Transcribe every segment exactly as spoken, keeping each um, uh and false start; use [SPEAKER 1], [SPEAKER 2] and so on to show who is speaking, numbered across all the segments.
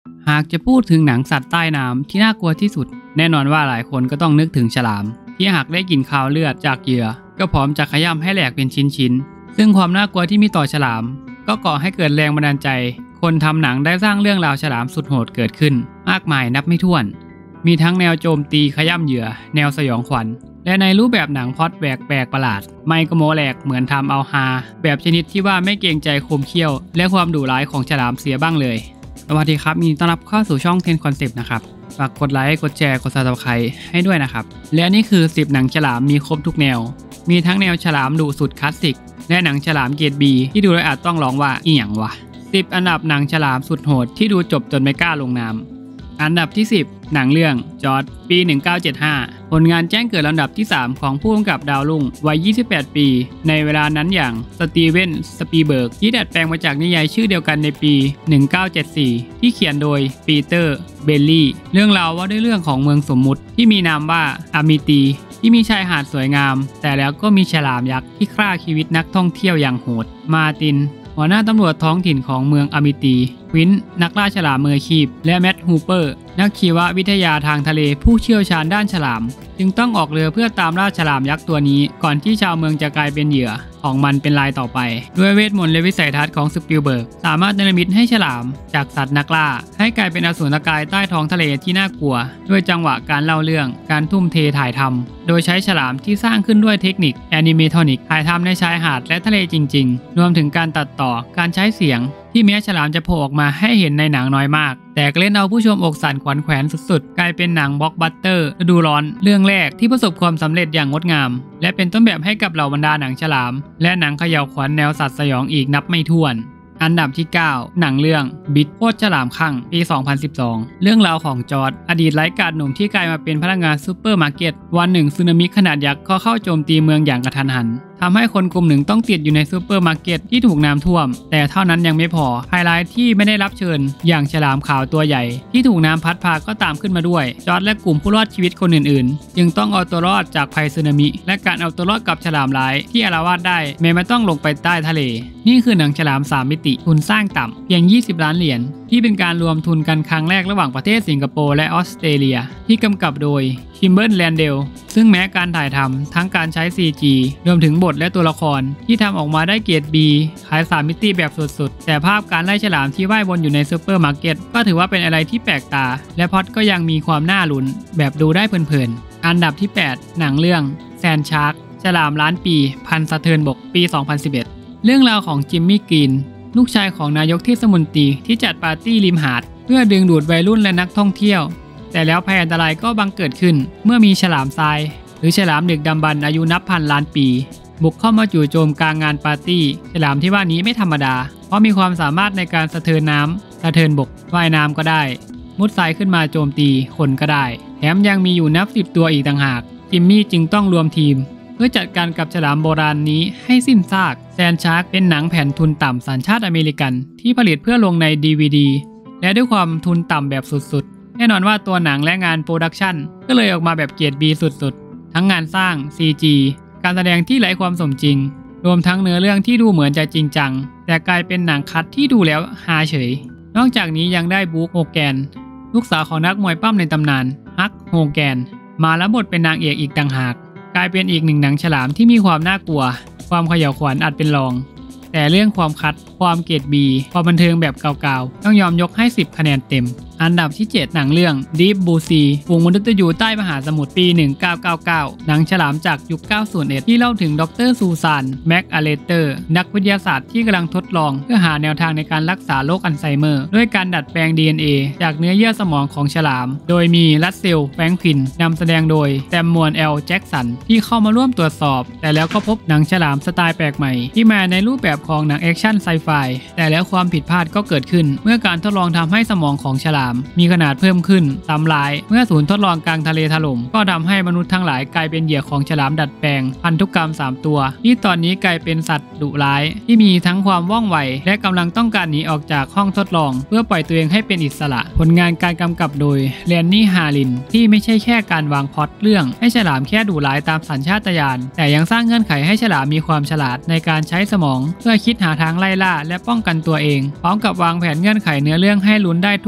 [SPEAKER 1] หากจะพูดถึงหนังสัตว์ใต้น้ำที่น่ากลัวที่สุดแน่นอนว่าหลายคนก็ต้องนึกถึงฉลามที่หากได้กลิ่นคาวเลือดจากเหยื่อก็พร้อมจะขย้ำให้แหลกเป็นชิ้นๆซึ่งความน่ากลัวที่มีต่อฉลามก็ก่อให้เกิดแรงบันดาลใจคนทำหนังได้สร้างเรื่องราวฉลามสุดโหดเกิดขึ้นมากมายนับไม่ถ้วนมีทั้งแนวโจมตีขย้ำเหยื่อแนวสยองขวัญและในรูปแบบหนังพล็อตแปลกๆประหลาดไม่ก็โมแหลกเหมือนทำเอาฮาแบบชนิดที่ว่าไม่เกรงใจคมเขี้ยวและความดุร้ายของฉลามเสียบ้างเลยสวัสดีครับยินดีต้อนรับเข้าสู่ช่อง เทน Concept นะครับฝากกดไลค์กดแชร์กด ซับสไครบ์ ให้ด้วยนะครับและนี่คือสิบหนังฉลามมีครบทุกแนวมีทั้งแนวฉลามดุสุดคลาสสิกและหนังฉลามเกรด บี ที่ดูแล้วอาจต้องร้องว่าอีหยังวะสิบอันดับหนังฉลามสุดโหดที่ดูจบจนไม่กล้าลงน้ำอันดับที่สิบหนังเรื่องจอร์จปีหนึ่งเก้าเจ็ดห้าผลงานแจ้งเกิดลำดับที่สามของผู้กำกับดาวรุ่งวัยยี่สิบแปดปีในเวลานั้นอย่างสตีเวนสปีเบิร์กที่ดัดแปลงมาจากนิยายชื่อเดียวกันในปีหนึ่งเก้าเจ็ดสี่ที่เขียนโดยปีเตอร์เบลลี่เรื่องราวว่าด้วยเรื่องของเมืองสมมุติที่มีนามว่าอามิตีที่มีชายหาดสวยงามแต่แล้วก็มีฉลามยักษ์ที่ฆ่าชีวิตนักท่องเที่ยวอย่างโหดมาร์ตินหัวหน้าตำรวจท้องถิ่นของเมืองอามิตีควินนักล่าฉลามมืออาชีพและแมทฮูเปอร์นักชีววิทยาทางทะเลผู้เชี่ยวชาญด้านฉลามจึงต้องออกเรือเพื่อตามล่าฉลามยักษ์ตัวนี้ก่อนที่ชาวเมืองจะกลายเป็นเหยื่อของมันเป็นรายต่อไปด้วยเวทมนต์และวิสัยทัศน์ของสปิลเบิร์กสามารถเนรมิตให้ฉลามจากสัตว์นักล่าให้กลายเป็นอสูรกายใต้ท้องทะเลที่น่ากลัวด้วยจังหวะการเล่าเรื่องการทุ่มเทถ่ายทำโดยใช้ฉลามที่สร้างขึ้นด้วยเทคนิคแอนิเมทรอนิกถ่ายทำในชายหาดและทะเลจริงๆรวมถึงการตัดต่อการใช้เสียงที่แม้ฉลามจะโผล่ออกมาให้เห็นในหนังน้อยมากแต่ก็เล่นเอาผู้ชมอกสั่นขวัญแขวนสุดๆกลายเป็นหนังบล็อกบัสเตอร์ฤดูร้อนเรื่องแรกที่ประสบความสำเร็จอย่างงดงามและเป็นต้นแบบให้กับเหล่าบรรดาหนังฉลามและหนังเขย่าวขวัญแนวสัตว์สยองอีกนับไม่ถ้วนอันดับที่เก้าหนังเรื่องบิดโคตรฉลามคั่งปีสองพันสิบสองเรื่องราวของจอร์จอดีตไร้กาจหนุ่มที่กลายมาเป็นพนักงานซูเปอร์มาร์เก็ตวันหนึ่งสึนามิขนาดยักษ์ก็เข้าโจมตีเมืองอย่างกระทันหันทำให้คนกลุ่มหนึ่งต้องติดอยู่ในซูเปอร์มาร์เก็ตที่ถูกน้ำท่วมแต่เท่านั้นยังไม่พอไฮไลท์ที่ไม่ได้รับเชิญอย่างฉลามขาวตัวใหญ่ที่ถูกน้ำพัดพาก็ตามขึ้นมาด้วยจอร์จและกลุ่มผู้รอดชีวิตคนอื่นๆจึงต้องเอาตัวรอดจากภัยสึนามิและการเอาตัวรอดกับฉลามร้ายที่อาละวาดได้แม้ไม่ต้องลงไปใต้ทะเลนี่คือหนังฉลามสามมิติทุนสร้างต่ำเพียงยี่สิบล้านเหรียญที่เป็นการรวมทุนกันครั้งแรกระหว่างประเทศสิงคโปร์และออสเตรเลียที่กำกับโดยคิมเบิร์ลแลนเดลซึ่งแม้การถ่ายทำทั้งการใช้ ซี จี รวมถึงบทและตัวละครที่ทำออกมาได้เกรด บี ขายสามมิติแบบสุดๆแต่ภาพการไล่ฉลามที่ว่ายวนอยู่ในซูเปอร์มาร์เก็ตก็ถือว่าเป็นอะไรที่แปลกตาและพล็อตก็ยังมีความน่าลุ้นแบบดูได้เพลินๆอันดับที่แปดหนังเรื่องแซนชาร์กฉลามล้านปีพันสะเทินบกปีสองพันสิบเอ็ดเรื่องราวของจิมมี่กรีนลูกชายของนายกเทศมนตรีที่จัดปาร์ตี้ริมหาดเพื่อดึงดูดวัยรุ่นและนักท่องเที่ยวแต่แล้วภัยอันตรายก็บังเกิดขึ้นเมื่อมีฉลามทรายหรือฉลามดึกดำบรรพ์อายุนับพันล้านปีบุกเข้ามาจู่โจมกลางงานปาร์ตี้ฉลามที่ว่านี้ไม่ธรรมดาเพราะมีความสามารถในการสะเทินน้ำสะเทินบกว่ายน้ำก็ได้มุดทรายขึ้นมาโจมตีคนก็ได้แถมยังมีอยู่นับสิบตัวอีกต่างหากจิมมี่จึงต้องรวมทีมเพื่อจัดการกับฉลามโบราณนี้ให้สิ้นซากแซนชาร์กเป็นหนังแผ่นทุนต่ำสัญชาติอเมริกันที่ผลิตเพื่อลงใน ดี วี ดี และด้วยความทุนต่ำแบบสุดๆแน่นอนว่าตัวหนังและงานโปรดักชันก็เลยออกมาแบบเกรด บี สุดๆทั้งงานสร้าง ซี จี การแสดงที่ไร้ความสมจริงรวมทั้งเนื้อเรื่องที่ดูเหมือนจะจริงจังแต่กลายเป็นหนังคัดที่ดูแล้วฮาเฉยนอกจากนี้ยังได้บุ๊กโฮแกนลูกสาวของนักมวยปั้มในตำนานฮักโฮแกนมารับบทเป็นนางเอกอีกต่างหากกลายเป็นอีกหนึ่งหนังฉลามที่มีความน่ากลัวความเขย่าวขวัญอาจเป็นรองแต่เรื่องความคัดความเกรด บี ความบันเทิงแบบเก่าๆต้องยอมยกให้สิบคะแนนเต็มอันดับที่เจ็ดหนังเรื่อง Deep Blue Sea ฝูงมนุษย์อยู่ใต้มหาสมุทรปีหนึ่งเก้าเก้าเก้าหนังฉลามจากยุคเก้าสิบเอ็ดที่เล่าถึงดร.ซูซานแม็กอาเลเตอร์นักวิทยาศาสตร์ที่กำลังทดลองเพื่อหาแนวทางในการรักษาโรคอัลไซเมอร์ด้วยการดัดแปลง ดี เอ็น เอ จากเนื้อเยื่อสมองของฉลามโดยมีรัสเซลแฟรงคินนำแสดงโดยแซมมวนแอลแจ็กสันที่เข้ามาร่วมตรวจสอบแต่แล้วก็พบหนังฉลามสไตล์แปลกใหม่ที่มาในรูปแบบของหนังแอคชั่นไซไฟแต่แล้วความผิดพลาดก็เกิดขึ้นเมื่อการทดลองทำให้สมองของฉลามมีขนาดเพิ่มขึ้นซ้ำร้ายเมื่อศูนย์ทดลองกลางทะเลถล่มก็ทำให้มนุษย์ทั้งหลายกลายเป็นเหยื่อของฉลามดัดแปลงพันธุกรรมสามตัวที่ตอนนี้กลายเป็นสัตว์ดุร้ายที่มีทั้งความว่องไวและกำลังต้องการหนีออกจากห้องทดลองเพื่อปล่อยตัวเองให้เป็นอิสระผลงานการกำกับโดยแลนนี่ฮารินที่ไม่ใช่แค่การวางพล็อตเรื่องให้ฉลามแค่ดุร้ายตามสัญชาตญาณแต่ยังสร้างเงื่อนไขให้ฉลามมีความฉลาดในการใช้สมองเพื่อคิดหาทางไล่ล่าและป้องกันตัวเองพร้อมกับวางแผนเงื่อนไขเนื้อเรื่องให้ลุ้นได้ทุกๆฉ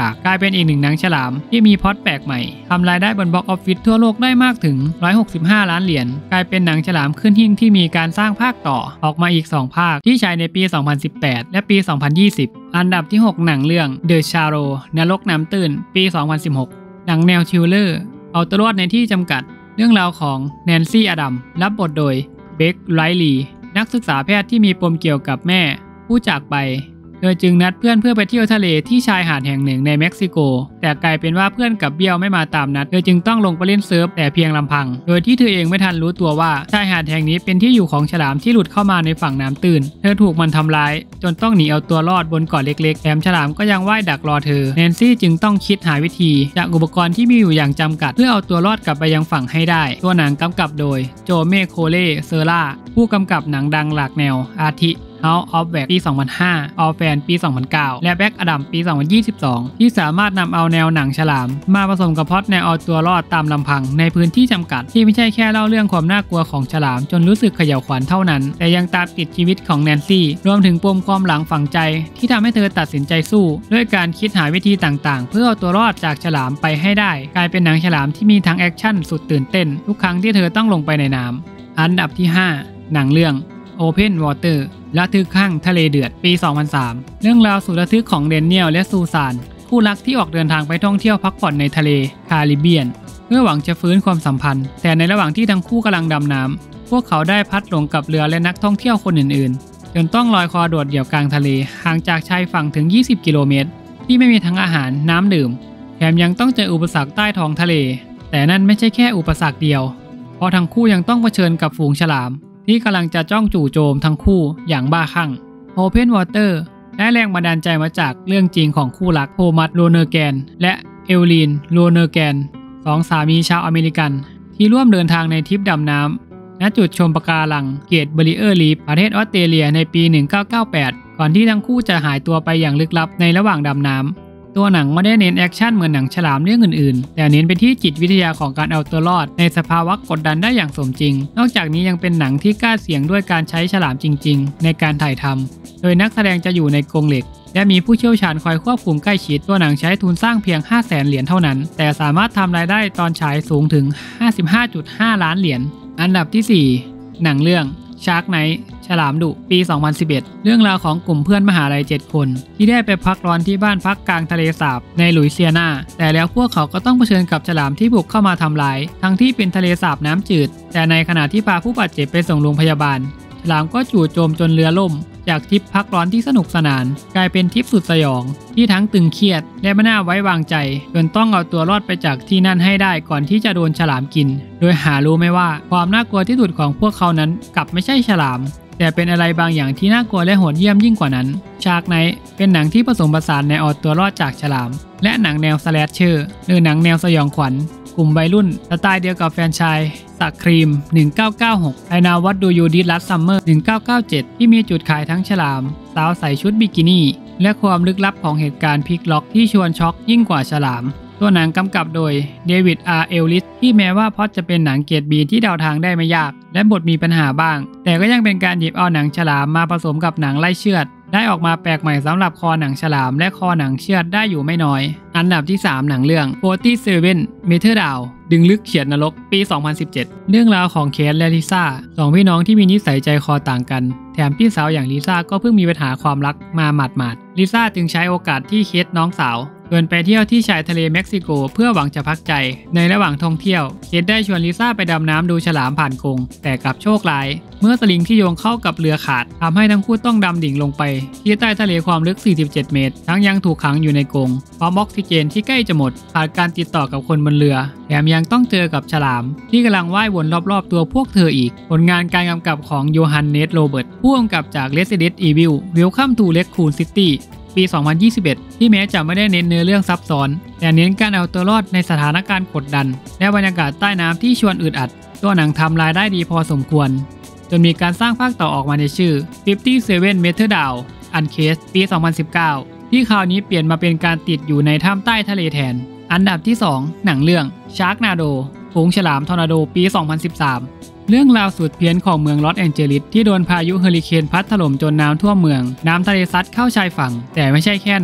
[SPEAKER 1] ากกลายเป็นอีกหนึ่งหนังฉลามที่มีพล็อตแปลกใหม่ทำรายได้บนบ็อกออฟฟิศทั่วโลกได้มากถึงหนึ่งร้อยหกสิบห้าล้านเหรียญกลายเป็นหนังฉลามขึ้นหิ้งที่มีการสร้างภาคต่อออกมาอีกสองภาคที่ฉายในปีสองพันสิบแปดและปีสองพันยี่สิบอันดับที่หกหนังเรื่อง The Shallow นรกน้ำตื้นปีสองพันสิบหกหนังแนวทริลเลอร์เอาตัวรอดในที่จำกัดเรื่องราวของแนนซี่อดัมรับบทโดยเบคไรลีนักศึกษาแพทย์ที่มีปมเกี่ยวกับแม่ผู้จากไปเธอจึงนัดเพื่อนเพื่อไปเที่ยวทะเลที่ชายหาดแห่งหนึ่งในเม็กซิโกแต่กลายเป็นว่าเพื่อนกับเบี้ยวไม่มาตามนัดเธอจึงต้องลงไปเล่นเซิร์ฟแต่เพียงลำพังโดยที่เธอเองไม่ทันรู้ตัวว่าชายหาดแห่งนี้เป็นที่อยู่ของฉลามที่หลุดเข้ามาในฝั่งน้ำตื้นเธอถูกมันทำร้ายจนต้องหนีเอาตัวรอดบนเกาะเล็กๆแถมฉลามก็ยังว่ายดักรอเธอแนนซี่จึงต้องคิดหาวิธีจากอุปกรณ์ที่มีอยู่อย่างจำกัดเพื่อเอาตัวรอดกลับไปยังฝั่งให้ได้ตัวหนังกำกับโดยโจเมโคเล่เซอร่าผู้กำกับหนังดังหลากแนวอาทิHouse of Wax ปี สองพันห้า Orphan ปี สองพันเก้า และ Black Adam ปี สองพันยี่สิบสอง ที่สามารถนำเอาแนวหนังฉลามมาผสมกับพล็อตแนวเอาตัวรอดตามลำพังในพื้นที่จำกัดที่ไม่ใช่แค่เล่าเรื่องความน่ากลัวของฉลามจนรู้สึกเขย่าวขวัญเท่านั้นแต่ยังตามติดชีวิตของแนนซี่รวมถึงปมความหลังฝังใจที่ทำให้เธอตัดสินใจสู้ด้วยการคิดหาวิธีต่างๆเพื่อเอาตัวรอดจากฉลามไปให้ได้กลายเป็นหนังฉลามที่มีทั้งแอคชั่นสุดตื่นเต้นทุกครั้งที่เธอต้องลงไปในน้ำอันดับที่ห้าหนังเรื่อง Open Waterระทึกข้างทะเลเดือดปี สองพันสาม เรื่องราวสุดระทึกของเดนเนียลและซูซานคู่รักที่ออกเดินทางไปท่องเที่ยวพักผ่อนในทะเลคาริบเบียนเพื่อหวังจะฟื้นความสัมพันธ์แต่ในระหว่างที่ทั้งคู่กำลังดำน้ำพวกเขาได้พัดหลงกับเรือและนักท่องเที่ยวคนอื่นๆจนต้องลอยคอโดดเดี่ยวกลางทะเลห่างจากชายฝั่งถึงยี่สิบกิโลเมตรที่ไม่มีทั้งอาหารน้ำดื่มแถมยังต้องเจออุปสรรคใต้ท้องทะเลแต่นั่นไม่ใช่แค่อุปสรรคเดียวเพราะทั้งคู่ยังต้องเผชิญกับฝูงฉลามที่กำลังจะจ้องจู่โจมทั้งคู่อย่างบ้าคลั่ง Open Water ได้แรงบันดาลใจมาจากเรื่องจริงของคู่รักโทมัสโรเนอร์แกนและเอลลีนโรเนอร์แกนสองสามีชาวอเมริกันที่ร่วมเดินทางในทริปดำน้ำณจุดชมปะการังเกตเบรีเออร์ลีฟประเทศออสเตรเลียในปีหนึ่งพันเก้าร้อยเก้าสิบแปดก่อนที่ทั้งคู่จะหายตัวไปอย่างลึกลับในระหว่างดำน้ำตัวหนังไม่ได้เน้นแอคชั่นเหมือนหนังฉลามเรื่องอื่นๆแต่เน้นไปที่จิตวิทยาของการเอาตัวรอดในสภาวะกดดันได้อย่างสมจริงนอกจากนี้ยังเป็นหนังที่กล้าเสี่ยงด้วยการใช้ฉลามจริงๆในการถ่ายทำโดยนักแสดงจะอยู่ในกรงเหล็กและมีผู้เชี่ยวชาญคอยควบคุมใกล้ชิดตัวหนังใช้ทุนสร้างเพียง ห้าแสน เหรียญเท่านั้นแต่สามารถทำรายได้ตอนฉายสูงถึง ห้าสิบห้าจุดห้า ล้านเหรียญอันดับที่สี่หนังเรื่องชาร์กไนท์ฉลามดุปี สองพันสิบเอ็ด เรื่องราวของกลุ่มเพื่อนมหาลัยเจ็ดคนที่ได้ไปพักร้อนที่บ้านพักกลางทะเลสาบในหลุยเซียนาแต่แล้วพวกเขาก็ต้องเผชิญกับฉลามที่บุกเข้ามาทำร้ายทั้งที่เป็นทะเลสาบน้ำจืดแต่ในขณะที่พาผู้บาดเจ็บไปส่งโรงพยาบาลฉลามก็จู่โจมจนเรือล่มจากทริปพักร้อนที่สนุกสนานกลายเป็นทริปสุดสยองที่ทั้งตึงเครียดและไม่น่าไว้วางใจจนต้องเอาตัวรอดไปจากที่นั่นให้ได้ก่อนที่จะโดนฉลามกินโดยหารู้ไม่ว่าความน่ากลัวที่สุดของพวกเขานั้นกลับไม่ใช่ฉลามแต่เป็นอะไรบางอย่างที่น่ากลัวและโหดเยี่ยมยิ่งกว่านั้นชาร์กไนท์เป็นหนังที่ผสมผสานในเอาตัวรอดจากฉลามและหนังแนวสแลชเชอร์หรือหนังแนวสยองขวัญกลุ่มวัยรุ่นสไตล์เดียวกับแฟรนไชส์สักครีมหนึ่งพันเก้าร้อยเก้าสิบหกไอนาวัตดูยูดิสลัสซัมเมอร์หนึ่งพันเก้าร้อยเก้าสิบเจ็ดที่มีจุดขายทั้งฉลามสาวใส่ชุดบิกินี่และความลึกลับของเหตุการณ์พลิกล็อกที่ชวนช็อกยิ่งกว่าฉลามตัวหนังกำกับโดยเดวิด อาร์ เอลลิสที่แม้ว่าพล็อตจะเป็นหนังเกรด บี ที่เดาทางได้ไม่ยากและบทมีปัญหาบ้างแต่ก็ยังเป็นการหยิบเอาหนังฉลามมาผสมกับหนังไล่เชือดได้ออกมาแปลกใหม่สำหรับคอหนังฉลามและคอหนังเชือดได้อยู่ไม่น้อยอันดับที่สามหนังเรื่องสี่สิบเจ็ด Meter Down ดึงลึกเขียดนรกปี สองพันสิบเจ็ด เรื่องราวของเคทและลิซ่าสองพี่น้องที่มีนิสัยใจคอต่างกันแถมพี่สาวอย่างลิซ่าก็เพิ่งมีปัญหาความรักมาหมาดๆลิซ่าจึงใช้โอกาสที่เคทน้องสาวเดินไปเที่ยวที่ชายทะเลเม็กซิโกเพื่อหวังจะพักใจในระหว่างท่องเที่ยวเคทได้ชวนลิซ่าไปดำน้ำดูฉลามผ่านกรงแต่กลับโชคร้ายเมื่อสลิงที่โยงเข้ากับเรือขาดทำให้ทั้งคู่ต้องดำดิ่งลงไปที่ใต้ทะเลความลึกสี่สิบเจ็ดเมตรทั้งยังถูกขังอยู่ในกรงพร้อมออกซิเจนที่ใกล้จะหมดขาดการติดต่อกับคนบนเรือแถมยังต้องเจอกับฉลามที่กำลังว่ายวนรอบๆตัวพวกเธออีกผลงานการกำกับของโยฮันเนสโรเบิร์ตผู้กำกับจาก Resident Evil Welcome to Raccoon City ปี สองพันยี่สิบเอ็ด ที่แม้จะไม่ได้เน้นเนื้อเรื่องซับซ้อนแต่เน้นการเอาตัวรอดในสถานการณ์กดดันและบรรยากาศใต้น้ำที่ชวนอึดอัดตัวหนังทำรายได้ดีพอสมควรจนมีการสร้างภาคต่อออกมาในชื่อห้าสิบเจ็ด Meter Down Uncased ปี สองพันสิบเก้า ที่คราวนี้เปลี่ยนมาเป็นการติดอยู่ในถ้ำใต้ทะเลแทนอันดับที่สองหนังเรื่อง Sharknado ฝูงฉลามทอร์นาโดปี สองพันสิบสาม เรื่องราวสุดเพี้ยนของเมืองลอสแองเจลิสที่โดนพายุเฮอริเคนพัดถล่มจนน้ำท่วมเมืองน้ำทะเลซัดเข้าชายฝั่งแต่ไม่ใช่แค่นั้น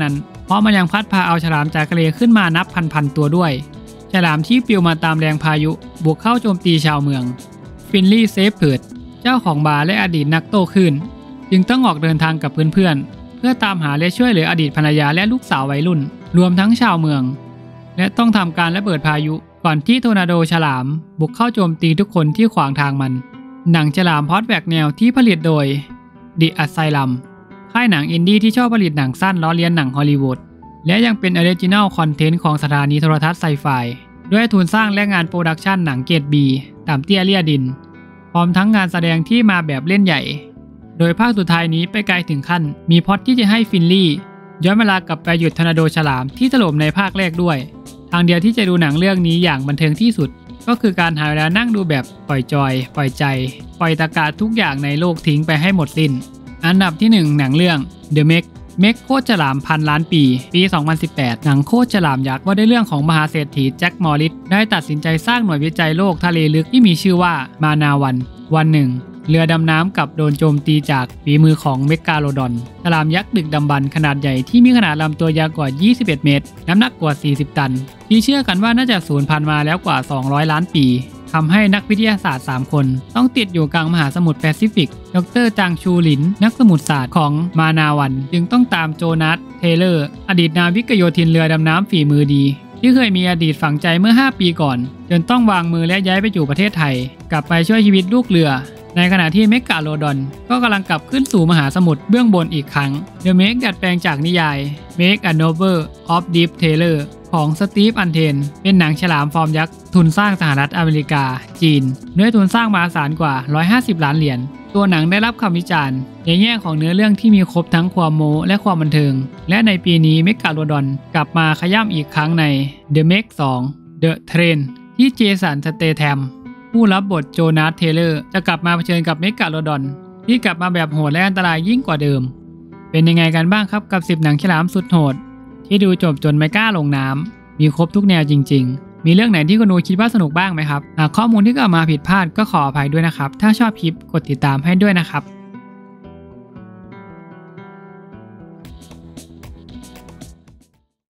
[SPEAKER 1] เพราะมันยังพัดพาเอาฉลามจากทะเลขึ้นมานับพันๆตัวด้วยฉลามที่ปลิวมาตามแรงพายุบุกเข้าโจมตีชาวเมืองฟินลี่เซฟเพิร์ดเจ้าของบาร์และอดีตนักโต้คลื่นจึงต้องออกเดินทางกับเพื่อนๆเพื่อตามหาและช่วยเหลืออดีตภรรยาและลูกสาววัยรุ่นรวมทั้งชาวเมืองและต้องทำการระเบิดพายุก่อนที่ทอร์นาโดฉลามบุกเข้าโจมตีทุกคนที่ขวางทางมันหนังฉลามพอดแบกแนวที่ผลิตโดย The Asylum ค่ายหนังอินดี้ที่ชอบผลิตหนังสั้นล้อเลียนหนังฮอลลีวูดและยังเป็นออริจินัลคอนเทนต์ของสถานีโทรทัศน์ไซไฟด้วยทุนสร้างและงานโปรดักชันหนังเกรด บี ตามเตี้ยเลี่ยดินพร้อมทั้งงานแสดงที่มาแบบเล่นใหญ่โดยภาคสุดท้ายนี้ไปไกลถึงขั้นมีพล็อตที่จะให้ฟินลี่ย้อนเวลากลับไปหยุดทอร์นาโดฉลามที่ถล่มในภาคแรกด้วยทางเดียวที่จะดูหนังเรื่องนี้อย่างบันเทิงที่สุดก็คือการหาเวลานั่งดูแบบปล่อยจอยปล่อยใจปล่อยตะกาทุกอย่างในโลกทิ้งไปให้หมดสิ้นอันดับที่หนึ่งหนังเรื่อง The Meg เมกโคตรฉลามพันล้านปีปีสองพันสิบแปดหนังโคตรฉลามยักษ์ว่าด้วยเรื่องของมหาเศรษฐีแจ็คมอริสได้ตัดสินใจสร้างหน่วยวิจัยโลกทะเลลึกที่มีชื่อว่ามานาวันวันหนึ่งเรือดำน้ำกับโดนโจมตีจากฝีมือของเมกาโลดอนฉลามยักษ์ดึกดำบรรพ์ขนาดใหญ่ที่มีขนาดลำตัวยาวกว่ายี่สิบเอ็ดเมตรน้ำหนักกว่าสี่สิบตันที่เชื่อกันว่าน่าจะสูญพันธุ์มาแล้วกว่าสองร้อยล้านปีทำให้นักวิทยาศาสตร์สามคนต้องติดอยู่กลางมหาสมุทรแปซิฟิกดรจางชูหลินนักสมุทรศาสตร์ของมานาวันจึงต้องตามโจนาธเทเลอร์อดีตนาวิกโยธินเรือดำน้ำฝีมือดีที่เคยมีอดีตฝังใจเมื่อห้าปีก่อนจนต้องวางมือและย้ายไปอยู่ประเทศไทยกลับไปช่วยชีวิตลูกเรือในขณะที่เมกาโลดอนก็กำลังกลับขึ้นสู่มหาสมุทรเบื้องบนอีกครั้ง The Meg ดัดแปลงจากนิยาย Make a Novel of Deep Tailor ของสตีฟอันเทนเป็นหนังฉลามฟอร์มยักษ์ทุนสร้างสหรัฐอเมริกาจีนด้วยทุนสร้างมหาศาลกว่าหนึ่งร้อยห้าสิบล้านเหรียญตัวหนังได้รับคำวิจารณ์ในแง่ของเนื้อเรื่องที่มีครบทั้งความโม้และความบันเทิงและในปีนี้เมกาโลดอนกลับมาขย่ำอีกครั้งใน The Meg สอง The Train ที่เจสันสเตแธมผู้รับบทโจนาธเทเลอร์จะกลับมาเผชิญกับเมกาโลดอนที่กลับมาแบบโหดและอันตรายยิ่งกว่าเดิมเป็นยังไงกันบ้างครับกับสิบหนังฉลามสุดโหดที่ดูจบจนไม่กล้าลงน้ำมีครบทุกแนวจริงๆมีเรื่องไหนที่คุณดูคิดว่าสนุกบ้างไหมครับหากข้อมูลที่กล่าวมาผิดพลาดก็ขออภัยด้วยนะครับถ้าชอบคลิปกดติดตามให้ด้วยนะครับ